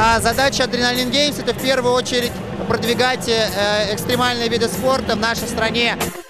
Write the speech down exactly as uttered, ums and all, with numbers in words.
А задача Adrenalin Games — это в первую очередь продвигать экстремальные виды спорта в нашей стране.